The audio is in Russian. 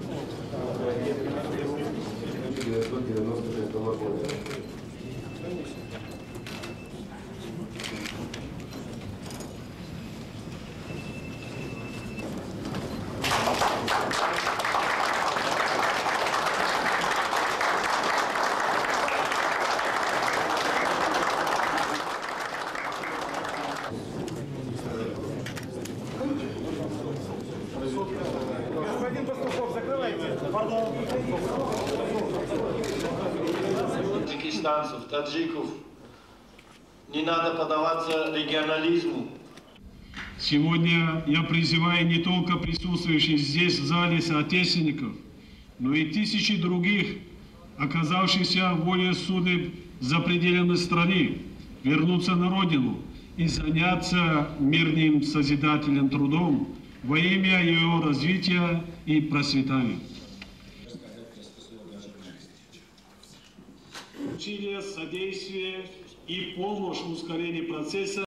1996 года. Господин Пастухов, закрывайте. Пардон. Таджикистанцев, таджиков, не надо поддаваться регионализму. Сегодня я призываю не только присутствующих здесь в зале соотечественников, но и тысячи других, оказавшихся в воле судеб за пределами страны, вернуться на родину и заняться мирным созидательным трудом во имя ее развития и процветания. Усилия, содействие и помощь в ускорении процесса